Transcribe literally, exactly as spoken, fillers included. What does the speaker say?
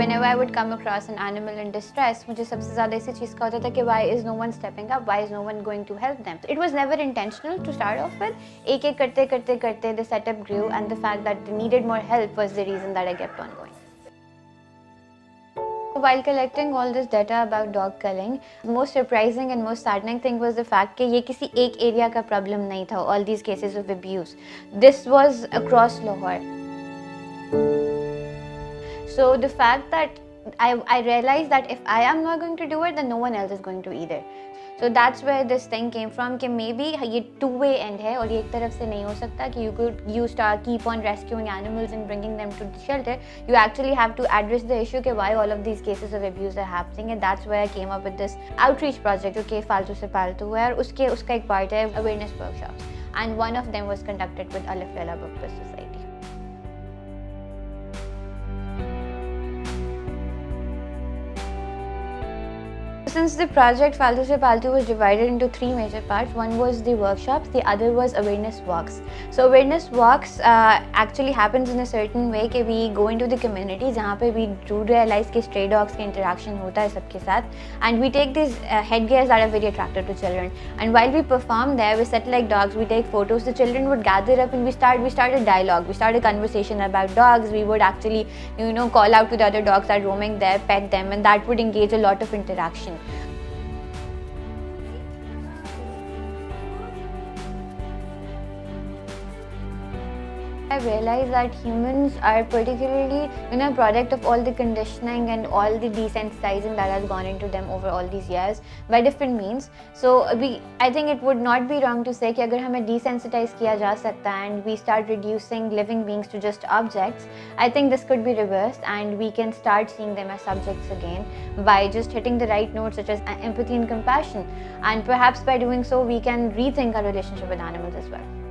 whenever I would come across an animal in distress, मुझे सबसे ज़्यादा इसी चीज़ का होता था कि why is no one stepping up, why is no one going to help them. It was never intentional to start off with. एक एक करते करते करते the setup grew, and the fact that they needed more help was the reason that I kept on going. While collecting all this data about dog culling, the most surprising and most saddening thing was the fact कि ये किसी एक area का problem नहीं था. All these cases of abuse, this was across Lahore. So the fact that I, I realized that if I am not going to do it, then no one else is going to either. So that's where this thing came from कि maybe ये two-way end है और ये एक तरफ से नहीं हो सकता कि you could you start keep on rescuing animals and bringing them to the shelter. You actually have to address the issue कि why all of these cases of abuse are happening, and that's where I came up with this outreach project जो कि फालतू से पालतू है और उसके उसका एक part है awareness workshops, and one of them was conducted with Alif Laila Bukta Society. Since the project Faltu Se Paltu was divided into three major parts, one was the workshops, the other was awareness walks. So awareness walks uh, actually happens in a certain way कि we go into the community जहाँ पे we do realize कि stray dogs के interaction होता है सबके साथ, and we take these uh, headgears that are very attractive to children, and while we perform there, we set like dogs, we take photos, the children would gather up and we start we start a dialogue, we start a conversation about dogs. We would actually you know call out to the other dogs that are roaming there, pet them, and that would engage a lot of interaction. I realized that humans are particularly you know a product of all the conditioning and all the desensitizing that has gone into them over all these years by different means. So we, I think it would not be wrong to say कि अगर हमें desensitize किया जा सकता है and we start reducing living beings to just objects, I think this could be reversed and we can start seeing them as subjects again by just hitting the right notes such as empathy and compassion, and perhaps by doing so we can rethink our relationship with animals as well.